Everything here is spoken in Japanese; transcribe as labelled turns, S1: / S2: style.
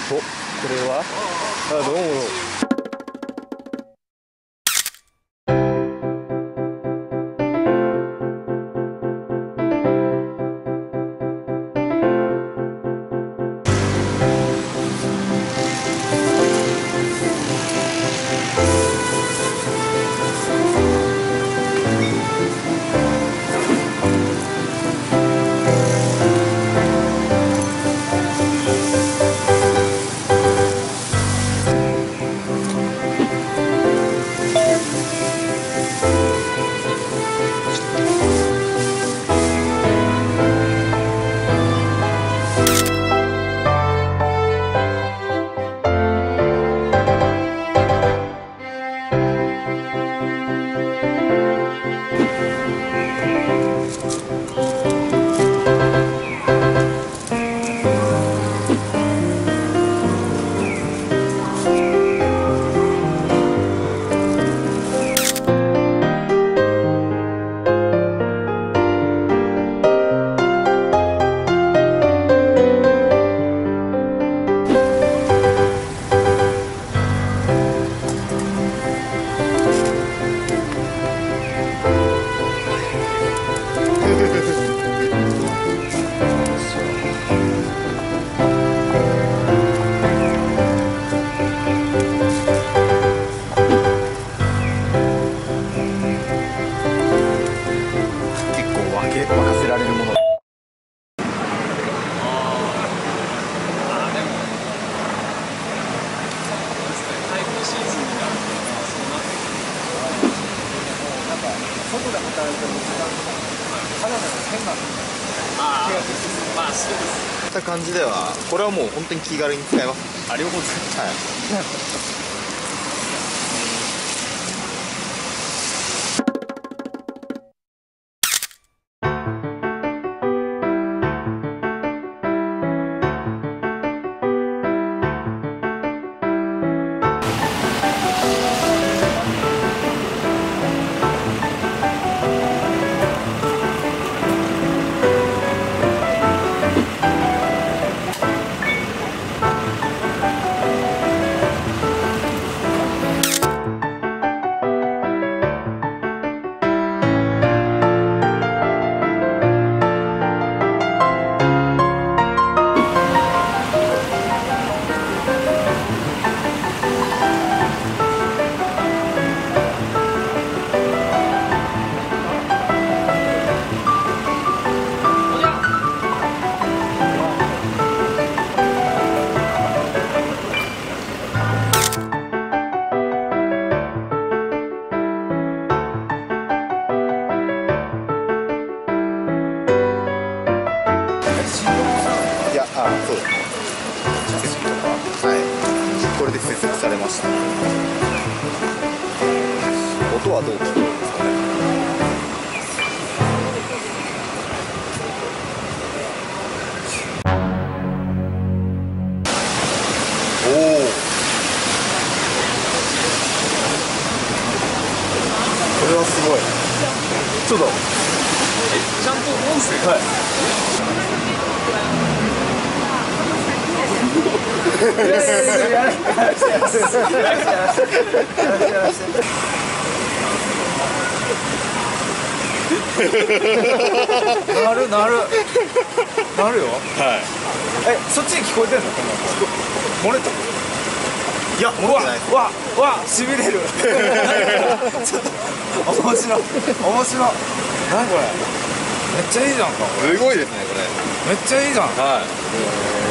S1: お、これはどうも。任せられるもの。
S2: 外で働いてる時間とかただの変な気がして、まあそうです。
S1: った感じではこれはもう本当に気軽に使えます。
S2: あ、両方です。
S1: はい。そうですね。はい。これで接続されました。音はどう聞こえるんですかね。おお。これはすごい。ちょっと。
S2: ちゃんと音声。
S1: はい。なるよ。はい。
S2: そっちに聞こえてんの？漏れた？
S1: いや、漏れてないです。
S2: わ、しびれる。ちょっと面白い。何これ？めっちゃいいじゃんか。
S1: すごいですね、これ。
S2: めっちゃいいじゃん。
S1: はい。